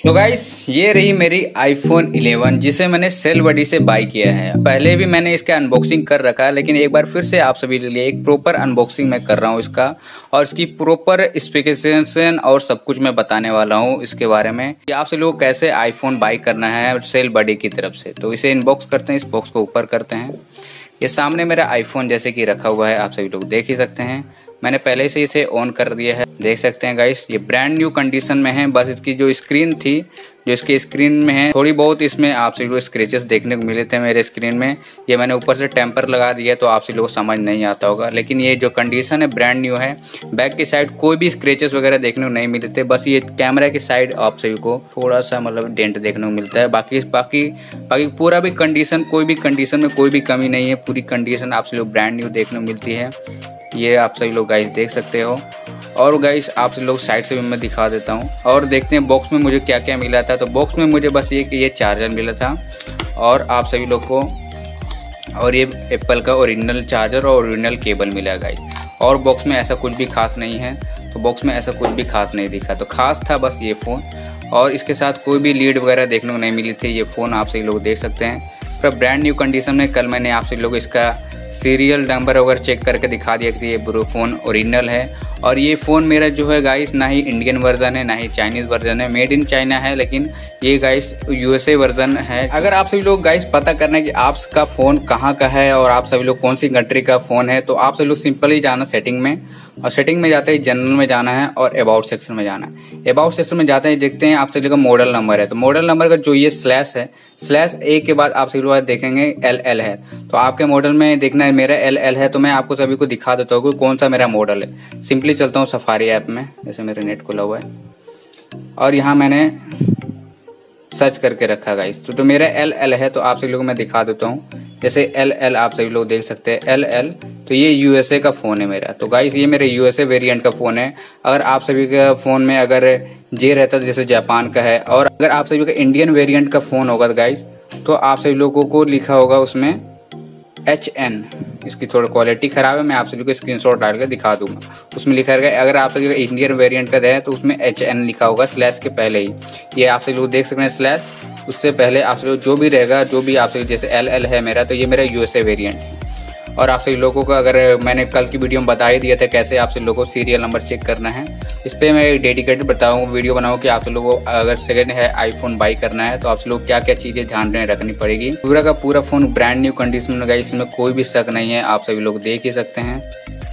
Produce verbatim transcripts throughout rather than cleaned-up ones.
तो गाइस ये रही मेरी आईफोन इलेवन जिसे मैंने सेलबडी से बाय किया है। पहले भी मैंने इसका अनबॉक्सिंग कर रखा है, लेकिन एक बार फिर से आप सभी के लिए एक प्रॉपर अनबॉक्सिंग मैं कर रहा हूँ इसका, और इसकी प्रॉपर स्पेसिफिकेशन और सब कुछ मैं बताने वाला हूँ इसके बारे में कि आप सभी लोग कैसे आईफोन बाय करना है सेलबडी की तरफ से। तो इसे इनबॉक्स करते हैं, इस बॉक्स को ऊपर करते हैं। ये सामने मेरा आईफोन जैसे कि रखा हुआ है, आप सभी लोग देख ही सकते हैं। मैंने पहले से इसे ऑन कर दिया है, देख सकते हैं गाइस। ये ब्रांड न्यू कंडीशन में है, बस इसकी जो स्क्रीन थी, जो इसकी स्क्रीन में है, थोड़ी बहुत इसमें आप सभी लोग स्क्रैचेस देखने को मिले थे मेरे स्क्रीन में। ये मैंने ऊपर से टेम्पर लगा दिया तो आप सभी लोग को समझ नहीं आता होगा, लेकिन ये जो कंडीशन है ब्रांड न्यू है। बैक की साइड कोई भी स्क्रैचेस वगैरह देखने को नहीं मिले थे, बस ये कैमरा की साइड आप सभी को थोड़ा सा मतलब डेंट देखने को मिलता है। बाकी बाकी बाकी पूरा भी कंडीशन, कोई भी कंडीशन में कोई भी कमी नहीं है, पूरी कंडीशन आप सभी लोग ब्रांड न्यू देखने को मिलती है। ये आप सभी लोग गाइस देख सकते हो। और गाइस आप सभी लोग साइड से भी मैं दिखा देता हूँ और देखते हैं बॉक्स में मुझे क्या क्या मिला था। तो बॉक्स में मुझे बस ये ये चार्जर मिला था और आप सभी लोग को, और ये एप्पल का ओरिजिनल चार्जर और ओरिजिनल केबल मिला गाइस। और बॉक्स में ऐसा कुछ भी खास नहीं है, तो बॉक्स में ऐसा कुछ भी खास नहीं दिखा। तो खास था बस ये फ़ोन, और इसके साथ कोई भी लीड वगैरह देखने को नहीं मिली थी। ये फ़ोन आप सभी लोग देख सकते हैं पर ब्रांड न्यू कंडीशन में। कल मैंने आप सभी लोग इसका सीरियल नंबर वगैरह चेक करके दिखा दिया कि ये फ़ोन ओरिजिनल है। और ये फ़ोन मेरा जो है गाइस ना ही इंडियन वर्जन है ना ही चाइनीज़ वर्जन है, मेड इन चाइना है, लेकिन ये गाइस यूएसए वर्जन है। अगर आप सभी लोग गाइस पता करना है कि आपका फ़ोन कहाँ का है और आप सभी लोग कौन सी कंट्री का फ़ोन है, तो आप सभी लोग सिंपल ही जाना सेटिंग में, और सेटिंग में जाते ही जनरल में जाना है और अबाउट सेक्शन में जाना है। अबाउट सेक्शन में जाते हैं, देखते हैं आप सभी का मॉडल नंबर है, तो मॉडल नंबर का जो ये स्लैश है, स्लैश ए के बाद आप सभी लोग देखेंगे एल एल है। तो आपके मॉडल में देखना है मेरा एल एल है, तो मैं आपको सभी को दिखा देता हूँ कि कौन सा मेरा मॉडल है। सिंपली चलता हूँ सफारी ऐप में, जैसे मेरे नेट खुला हुआ है और यहाँ मैंने सर्च करके रखा गाइस। तो, तो मेरा एल एल है, तो आप सभी लोग को मैं दिखा देता हूँ। जैसे एल एल आप सभी लोग देख सकते हैं एल एल, तो ये यूएसए का फोन है मेरा। तो गाइस ये मेरे यूएसए वेरिएंट का फोन है। अगर आप सभी का फोन में अगर जे रहता तो जैसे जापान का है, और अगर आप सभी का इंडियन वेरिएंट का फोन होगा तो गाइस, तो आप सभी लोगों को लिखा होगा उसमें एच एन। इसकी थोड़ी क्वालिटी खराब है, मैं आप सभी को स्क्रीनशॉट डाल कर दिखा दूंगा। उसमें लिखा रहेगा, अगर आप सभी का इंडियन वेरिएंट का है तो उसमें एच एन लिखा होगा स्लैश के पहले ही। ये आप सभी लोग देख सकते हैं स्लैश, उससे पहले आप सभी जो भी रहेगा, जो भी आप सभी, जैसे एल एल है मेरा, तो ये मेरा यूएसए वेरिएंट है। और आप सभी लोगों को, अगर मैंने कल की वीडियो में बता ही दिया था कैसे आप सभी लोगों को सीरियल नंबर चेक करना है, इस पर मैं डेडिकेटेड बताऊँ वीडियो बनाऊँ कि आप सभी लोगों को अगर सेकेंड है आईफोन बाई करना है तो आप सभी लोग क्या क्या चीज़ें ध्यान में रखनी पड़ेगी। पूरा का पूरा फोन ब्रांड न्यू कंडीशन में लगा, इसमें कोई भी शक नहीं है, आप सभी लोग देख ही सकते हैं।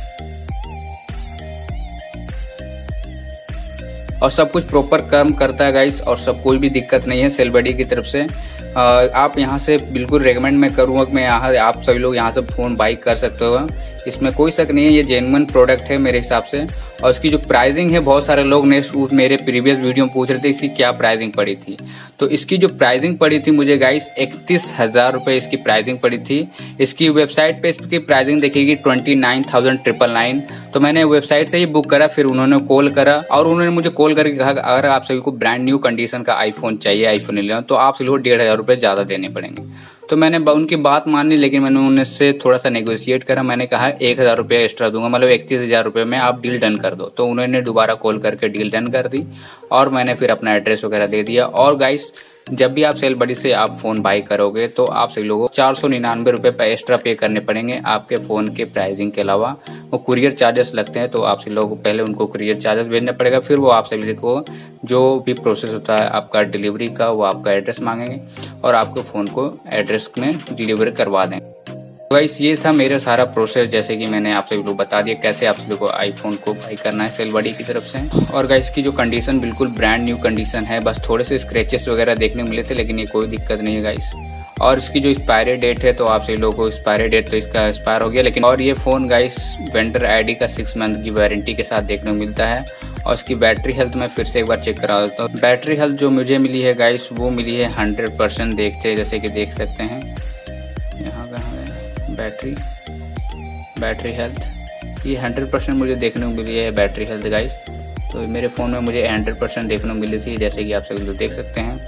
और सब कुछ प्रॉपर काम करता है गाइस, और सब कोई भी दिक्कत नहीं है सेलबडी की तरफ से। आप यहाँ से बिल्कुल रेकमेंड मैं करूँगा कि मैं यहाँ आप सभी लोग यहाँ से फ़ोन बाई कर सकते हो, इसमें कोई शक नहीं है। ये जेन्युइन प्रोडक्ट है मेरे हिसाब से। और इसकी जो प्राइसिंग है, बहुत सारे लोग नेक्स्ट मेरे प्रीवियस वीडियो में पूछ रहे थे इसकी क्या प्राइसिंग पड़ी थी। तो इसकी जो प्राइसिंग पड़ी थी मुझे गाइस इकतीस हजार रुपये इसकी प्राइसिंग पड़ी थी। इसकी वेबसाइट पे इसकी प्राइसिंग देखेगी twenty nine thousand triple nine. तो मैंने वेबसाइट से ही बुक करा, फिर उन्होंने कॉल करा और उन्होंने मुझे कॉल करके कहा अगर आप सभी को ब्रांड न्यू कंडीशन का आईफोन चाहिए, आईफोन इलेवन, तो आप सभी को डेढ़ हजार रुपये ज्यादा देने पड़ेंगे। तो मैंने उनकी बात मान ली, लेकिन मैंने उनसे थोड़ा सा नेगोशिएट करा। मैंने कहा एक हजार रुपये एक्स्ट्रा दूंगा, मतलब इकतीस हजार रुपये में आप डील डन कर दो। तो उन्होंने दोबारा कॉल करके डील डन कर दी और मैंने फिर अपना एड्रेस वगैरह दे दिया। और गाइस जब भी आप सेलबडी से आप फोन बाई करोगे तो आप सभी लोगों को चार सौ निन्यानवे रुपये एक्स्ट्रा पे करने पड़ेंगे आपके फोन के प्राइसिंग के अलावा। वो कुरियर चार्जेस लगते हैं, तो आप सभी लोगों को पहले उनको कुरियर चार्जेस भेजना पड़ेगा, फिर वो आप सभी को जो भी प्रोसेस होता है आपका डिलीवरी का, वो आपका एड्रेस मांगेंगे और आपके फ़ोन को एड्रेस में डिलीवरी करवा देंगे। गाइस ये था मेरा सारा प्रोसेस, जैसे कि मैंने आप सभी लोग बता दिया कैसे आप सभी को आईफोन को बाई करना है सेलबडी की तरफ से। और गाइस की जो कंडीशन बिल्कुल ब्रांड न्यू कंडीशन है, बस थोड़े से स्क्रैचेस वगैरह देखने को मिले थे, लेकिन ये कोई दिक्कत नहीं है गाइस। और इसकी जो एक्सपायरी डेट है, तो आप सभी लोगों को एक्सपायरी डेट तो इसका एक्सपायर हो गया, लेकिन और ये फ़ोन गाइस वेंडर आईडी का सिक्स मंथ की वारंटी के साथ देखने को मिलता है। और इसकी बैटरी हेल्थ मैं फिर से एक बार चेक करा देता हूँ। बैटरी हेल्थ जो मुझे मिली है गाइस, वो मिली है हंड्रेड परसेंट देखते, जैसे कि देख सकते हैं यहाँ कहाँ है बैटरी बैटरी हेल्थ, ये हंड्रेड परसेंट मुझे देखने को मिली है बैटरी हेल्थ गाइस। तो मेरे फ़ोन में मुझे हंड्रेड परसेंट देखने को मिली थी, जैसे कि आप सभी लोग देख सकते हैं।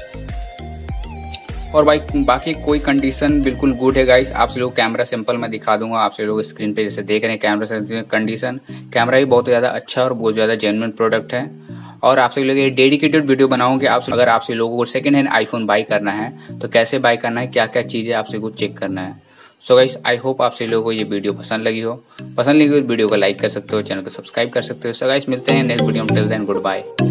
और भाई बाकी कोई कंडीशन बिल्कुल गुड है गाइस। आप लोग कैमरा सैंपल मैं दिखा दूंगा, आप लोग स्क्रीन पे जैसे देख रहे हैं कैमरा कंडीशन। कैमरा भी बहुत ज़्यादा अच्छा और बहुत ज़्यादा जेन्युइन प्रोडक्ट है। और आप सभी लोग ये डेडिकेटेड वीडियो बनाऊंगे। आप अगर आप सभी लोगों को सेकंड हैंड आईफोन बाई करना है तो कैसे बाई करना है, क्या क्या चीजें आप सभी को चेक करना है। सो गाइस, आई होप आप सभी लोगों को ये वीडियो पसंद लगी हो। पसंद लगी हो वीडियो को लाइक कर सकते हो, चैनल को सब्सक्राइब कर सकते हो। सो गाइस, मिलते हैं नेक्स्ट वीडियो में। Till then good bye.